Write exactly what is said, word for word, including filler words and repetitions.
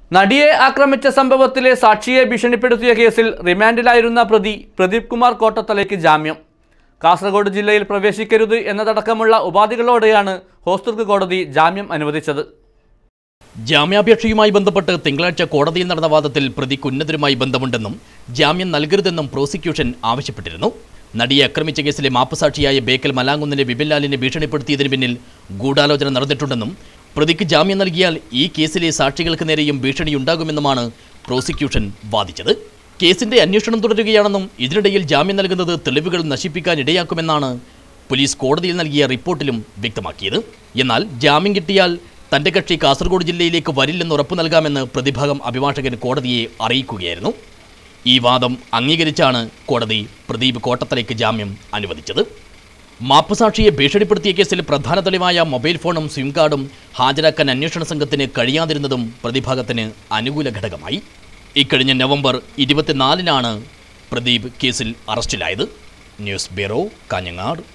നടിയെ ആക്രമിച്ച സംഭവത്തിലെ സാക്ഷിയെ ഭീഷണിപ്പെടുത്തിയ കേസിൽ റിമാൻഡിലായിരുന്ന പ്രതി പ്രദീപ് കുമാർ കോട്ടത്തലയ്ക്ക് ജാമ്യം. കാസർഗോഡ് ജില്ലയിൽ പ്രവേശിക്കരുത് എന്നതടക്കമുള്ള ഉപാധികളോടെയാണ് ഹോസ്ദുർഗ് കോടതി ജാമ്യം അനുവദിച്ചത്. ജാമ്യാപേക്ഷയുമായി ബന്ധപ്പെട്ട് തിങ്കളാഴ്ച കോടതിയിൽ നടന്ന വാദത്തിൽ പ്രതിക്ക് ഉന്നതരുമായി ബന്ധമുണ്ടെന്നും ജാമ്യം നൽകരുതെന്നും പ്രോസിക്യൂഷൻ ആവശ്യപ്പെട്ടിരുന്നു. നടിയെ ആക്രമിച്ച കേസിലെ മാപ്പുസാക്ഷിയായ ബേക്കൽ മലാങ്കുന്നിലെ വിപിൻലാലിനെ ഭീഷണിപ്പെടുത്തിയതിന് പിന്നിൽ ഗൂഢാലോചന നടന്നിട്ടുണ്ടെന്നും പ്രതിക്ക് ജാമ്യം നൽകിയാൽ ഈ കേസിലെ സാക്ഷികൾക്ക് നേരെയും ഭീഷണിയുണ്ടാകുമെന്നുമാണ് പ്രോസിക്യൂഷൻ വാദിച്ചത്. കേസിന്റെ അന്വേഷണം തുടരുകയാണെന്നും ഇതിനിടയിൽ ജാമ്യം നൽകുന്നത് തെളിവുകൾ നശിപ്പിക്കാൻ ഇടയാക്കുമെന്നാണ് പോലീസ് കോടതിയിൽ നൽകിയ റിപ്പോർട്ടിലും വ്യക്തമാക്കിയത്. എന്നാൽ ജാമ്യം കിട്ടിയാൽ തന്റെ കക്ഷി കാസർഗോഡ് ജില്ലയിലേക്ക് വരില്ലെന്ന് ഉറപ്പു നൽകാമെന്ന് പ്രതിഭാഗം അഭിഭാഷകൻ കോടതിയെ അറിയിക്കുകയായിരുന്നു. ഈ വാദം അംഗീകരിച്ചാണ് കോടതി പ്രദീപ് കോട്ടത്തലയ്ക്ക് ജാമ്യം അനുവദിച്ചത്. മാപ്പുസാക്ഷിയെ ഭീഷണിപ്പെടുത്തിയ കേസിൽ പ്രധാന തെളിവായ മൊബൈൽ ഫോണും സിം കാർഡും ഹാജരാക്കാൻ അന്വേഷണ സംഘത്തിന് കഴിയാതിരുന്നതും പ്രതിഭാഗത്തിന് അനുകൂല ഘടകമായി. ഇക്കഴിഞ്ഞ നവംബർ ഇരുപത്തിനാലിനാണ് പ്രദീപ് കേസിൽ അറസ്റ്റിലായത്. News bureau, Kanhangad.